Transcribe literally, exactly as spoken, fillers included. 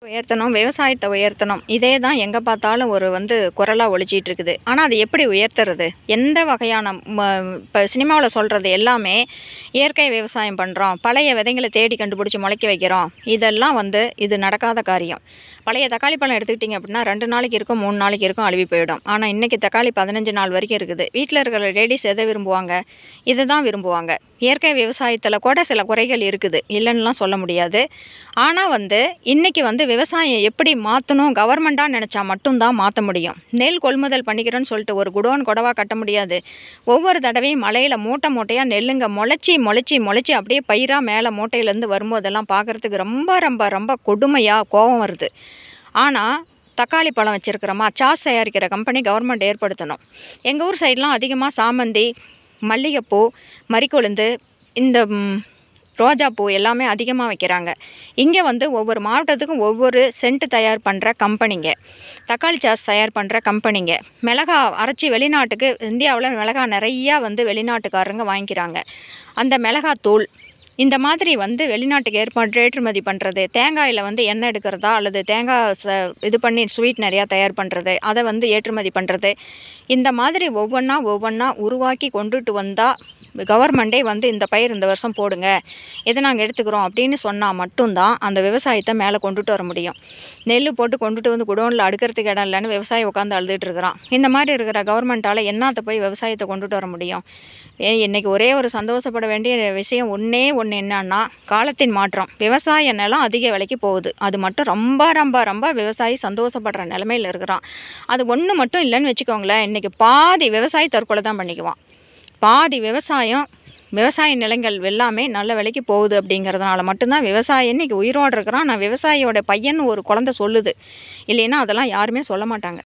உயர்த்தணும், விவசாயத்தை உயர்த்தணும். இதே தான் எங்கே பார்த்தாலும் ஒரு வந்து குரலாக ஒலிச்சிட்டு இருக்குது. ஆனால் அது எப்படி உயர்த்துறது? எந்த வகையான இப்போ சினிமாவில் சொல்கிறது எல்லாமே இயற்கை விவசாயம் பண்ணுறோம், பழைய விதைங்களை தேடி கண்டுபிடிச்சி முளைக்க வைக்கிறோம், இதெல்லாம் வந்து இது நடக்காத காரியம். பழைய தக்காளி பழம் எடுத்துக்கிட்டிங்க அப்படின்னா ரெண்டு நாளைக்கு இருக்கும், மூணு நாளைக்கு இருக்கும், அழுவி போயிடும். ஆனால் இன்றைக்கி தக்காளி பதினஞ்சு நாள் வரைக்கும் இருக்குது. வீட்டில் இருக்கிற லேடிஸ் எதை விரும்புவாங்க? இதை தான் விரும்புவாங்க. இயற்கை விவசாயத்தில் கூட சில குறைகள் இருக்குது, இல்லைன்னுலாம் சொல்ல முடியாது. ஆனால் வந்து இன்றைக்கி வந்து விவசாயம் எப்படி மாற்றணும், கவர்மெண்ட்டாக நினச்சா மட்டும்தான் மாற்ற முடியும். நெல் கொள்முதல் பண்ணிக்கிறேன்னு சொல்லிட்டு ஒரு குடோன் குடவாக கட்ட முடியாது. ஒவ்வொரு தடவையும் மலையில் மூட்டை மூட்டையாக நெல்லுங்க முளைச்சி முளைச்சி முளைச்சி அப்படியே பயிராக மேலே மூட்டையிலேருந்து வரும்போதெல்லாம் பார்க்குறதுக்கு ரொம்ப ரொம்ப ரொம்ப கொடுமையாக கோபம் வருது. ஆனால் தக்காளி பழம் வச்சுருக்கிறோமா, சாஸ் தயாரிக்கிற கம்பெனி கவர்மெண்ட் ஏற்படுத்தணும். எங்கள் ஊர் சைட்லாம் அதிகமாக சாமந்தி, மல்லிகைப்பூ, மறிக்கொழுந்து, இந்த ரோஜாப்பூ எல்லாமே அதிகமாக வைக்கிறாங்க. இங்கே வந்து ஒவ்வொரு மாவட்டத்துக்கும் ஒவ்வொரு சென்ட் தயார் பண்ணுற கம்பெனிங்க, தக்காளி சாஸ் தயார் பண்ணுற கம்பெனிங்க, மிளகா அரைச்சி வெளிநாட்டுக்கு, இந்தியாவில் மிளகா நிறையா வந்து வெளிநாட்டுக்காரங்க வாங்கிக்கிறாங்க. அந்த மிளகாத்தூள் இந்த மாதிரி வந்து வெளிநாட்டுக்கு ஏற்பாடு ஏற்றுமதி பண்ணுறது, தேங்காயில் வந்து எண்ணெய் எடுக்கிறதா அல்லது தேங்காய் ச இது பண்ணி ஸ்வீட் நிறையா தயார் பண்ணுறது, அதை வந்து ஏற்றுமதி பண்ணுறது, இந்த மாதிரி ஒவ்வொன்றா ஒவ்வொன்றா உருவாக்கி கொண்டுட்டு வந்தால் கவர்மெண்ட்டே வந்து இந்த பயிர் இந்த வருஷம் போடுங்க, இதை நாங்கள் எடுத்துக்கிறோம் அப்படின்னு சொன்னால் மட்டும்தான் அந்த விவசாயத்தை மேலே கொண்டுட்டு வர முடியும். நெல் போட்டு கொண்டுட்டு வந்து குடோனில் அடுக்கிறதுக்கு இடம் இல்லைன்னு விவசாயி உட்காந்து அழுதுட்டு இருக்கிறான். இந்த மாதிரி இருக்கிற கவர்மெண்ட்டால் என்னத்தை போய் விவசாயத்தை கொண்டுட்டு வர முடியும்? ஏ இன்றைக்கி ஒரே ஒரு சந்தோஷப்பட வேண்டிய விஷயம் ஒன்றே ஒன்று என்னன்னா, காலத்தின் மாற்றம். விவசாய நிலம் அதிக விலைக்கு போகுது, அது மட்டும் ரொம்ப ரொம்ப ரொம்ப விவசாயி சந்தோஷப்படுற நிலமையில் இருக்கிறான். அது ஒன்று மட்டும் இல்லைன்னு வச்சுக்கோங்களேன், இன்றைக்கி பாதி விவசாயி தற்கொலை தான் பண்ணிக்குவான். பாதி விவசாயம் விவசாய நிலங்கள் எல்லாமே நல்ல விலைக்கு போகுது. அப்படிங்கிறதுனால மட்டும்தான் விவசாயி இன்றைக்கி உயிரோடு இருக்கிறான். நான் விவசாயியோட பையன் ஒரு குழந்தை சொல்லுது, இல்லைன்னா அதெல்லாம் யாருமே சொல்ல மாட்டாங்க.